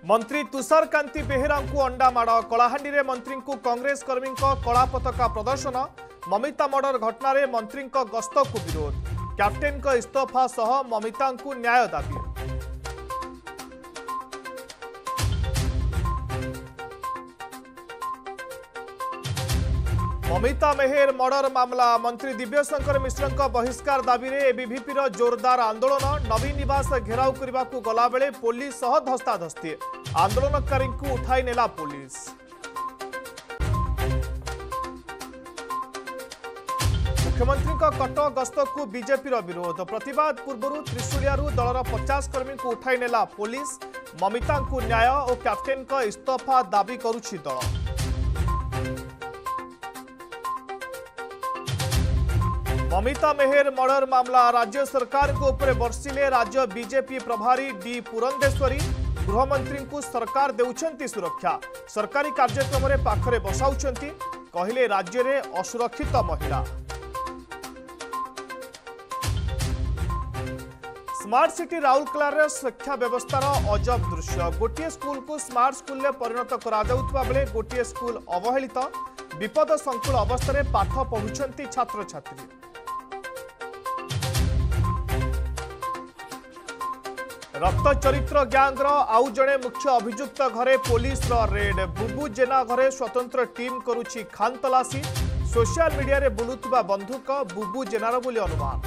मंत्री तुषार कांति बेहेरा को अंडा माड़ कलाहांडी रे मंत्री को कांग्रेस कर्मी कला पताका प्रदर्शन ममिता मर्डर घटना रे मंत्री गस्त को विरोध कैप्टेन का इस्तीफा सह ममिता को न्याय दाबी। ममिता मेहर मर्डर मामला मंत्री दिव्यशंकर मिश्र बहिष्कार दाबी रे एबीवीपी जोरदार आंदोलन नवीन निवास घेराव करने को गला बेले पुलिस सह धस्ताधस्ती आंदोलनकारी को उठाई नेला पुलिस। मुख्यमंत्री कटक गस्त को बीजेपी विरोध प्रतिवाद पूर्व त्रिशूलिया दलर 50 कर्मी को उठाई नेला पुलिस ममिता को न्याय और कैप्टेन का इस्तीफा दाबी करुछि दल। ममिता मेहर मर्डर मामला राज्य सरकार को ऊपर बर्षिले राज्य बीजेपी प्रभारी डी पुरंदेश्वरी गृहमंत्री को सरकार देउछंती सुरक्षा सरकारी कार्यक्रम रे पाखरे बसाउछंती कहिले राज्य रे असुरक्षित महिला। स्मार्ट सिटी राउरकेला रे शिक्षा व्यवस्थार अजब दृश्य गोटे स्कूल को स्मार्ट स्कूल में परिणत करा जाउथबा बेले गोटे स्कूल अवहेलित विपद संकुल अवस्था पाठ पढ़ुछंती छात्र छात्री। रक्त चरित्र गैंगर आउ जड़े मुख्य अभियुक्त घरे पुलिस रेड बुबू जेना घरे स्वतंत्र टीम करुछि खान तलासी सोशल मीडिया रे बुलुतबा बंधुक बुबू जेनार बोली अनुमान।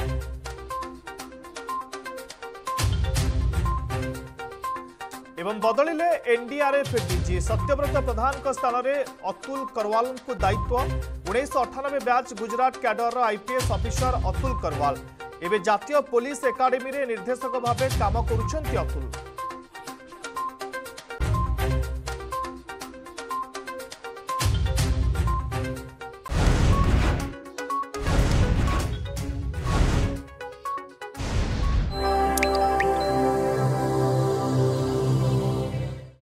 एवं बदलिले एनडीआरएफ डीजी सत्यव्रत प्रधान का स्थान में अतुल करवाल को दायित्व 1998 batch Gujarat cadre IPS officer Atul Karwal एवं जातीय पुलिस एकाडेमी रे निर्देशक भाव काम करुछंती अतुल।